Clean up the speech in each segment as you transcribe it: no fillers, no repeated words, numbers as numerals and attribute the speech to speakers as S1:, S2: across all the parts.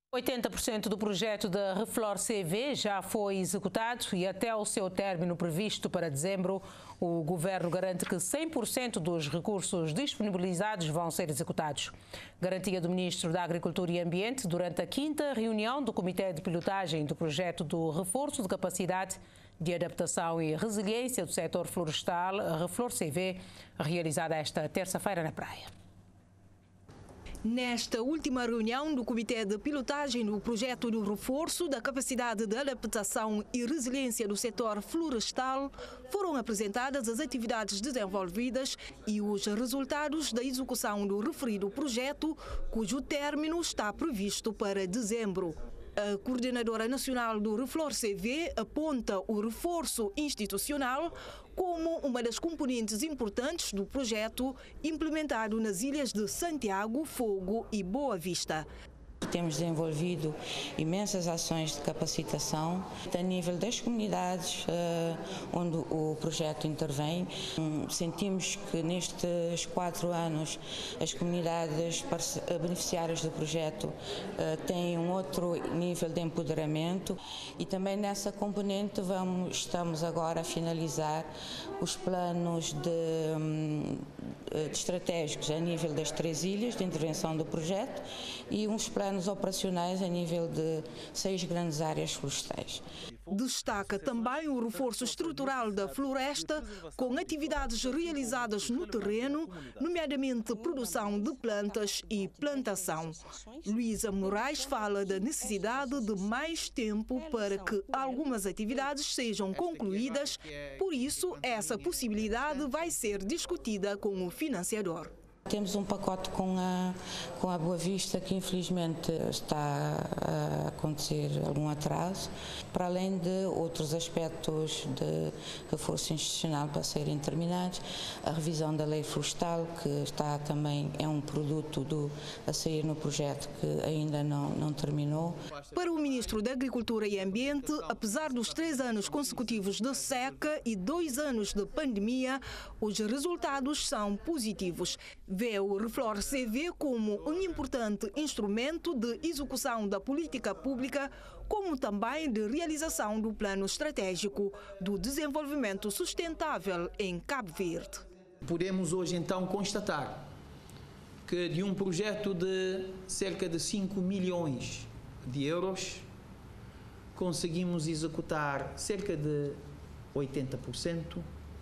S1: 80% do projeto da Reflor CV já foi executado e até o seu término previsto para dezembro, o governo garante que 100% dos recursos disponibilizados vão ser executados. Garantia do Ministro da Agricultura e Ambiente durante a 5ª reunião do Comitê de Pilotagem do projeto do reforço de capacidade de adaptação e resiliência do setor florestal, Reflor CV, realizada esta terça-feira na Praia.
S2: Nesta última reunião do Comitê de Pilotagem do projeto do reforço da capacidade de adaptação e resiliência do setor florestal, foram apresentadas as atividades desenvolvidas e os resultados da execução do referido projeto, cujo término está previsto para dezembro. A Coordenadora Nacional do Reflor CV aponta o reforço institucional como uma das componentes importantes do projeto implementado nas ilhas de Santiago, Fogo e Boa Vista.
S3: Temos desenvolvido imensas ações de capacitação a nível das comunidades onde o projeto intervém. Sentimos que nestes 4 anos as comunidades beneficiárias do projeto têm um outro nível de empoderamento e também nessa componente estamos agora a finalizar os planos estratégicos a nível das 3 ilhas de intervenção do projeto e uns planos operacionais a nível de 6 grandes áreas florestais.
S2: Destaca também o reforço estrutural da floresta, com atividades realizadas no terreno, nomeadamente produção de plantas e plantação. Luísa Moraes fala da necessidade de mais tempo para que algumas atividades sejam concluídas, por isso essa possibilidade vai ser discutida com o financiador.
S3: Temos um pacote com a Boa Vista que infelizmente está a acontecer algum atraso, para além de outros aspectos de reforço institucional para serem terminados, a revisão da lei florestal que está também é um produto a sair no projeto que ainda não terminou.
S2: Para o Ministro da Agricultura e Ambiente, apesar dos 3 anos consecutivos de seca e 2 anos de pandemia, os resultados são positivos. Vê o Reflor CV como um importante instrumento de execução da política pública, como também de realização do plano estratégico do desenvolvimento sustentável em Cabo Verde.
S4: Podemos hoje então constatar que de um projeto de cerca de 5 milhões de euros, conseguimos executar cerca de 80%,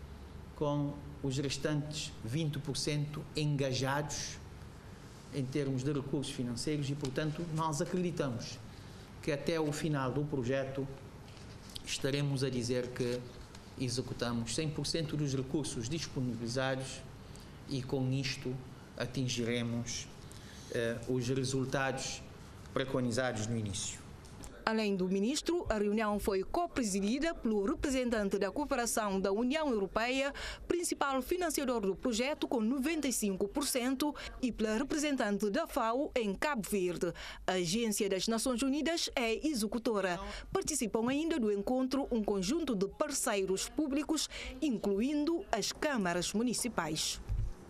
S4: com os restantes 20% engajados em termos de recursos financeiros e, portanto, nós acreditamos que até o final do projeto estaremos a dizer que executamos 100% dos recursos disponibilizados e, com isto, atingiremos os resultados preconizados no início.
S2: Além do ministro, a reunião foi co-presidida pelo representante da cooperação da União Europeia, principal financiador do projeto com 95%, e pela representante da FAO em Cabo Verde. A Agência das Nações Unidas é executora. Participam ainda do encontro um conjunto de parceiros públicos, incluindo as câmaras municipais.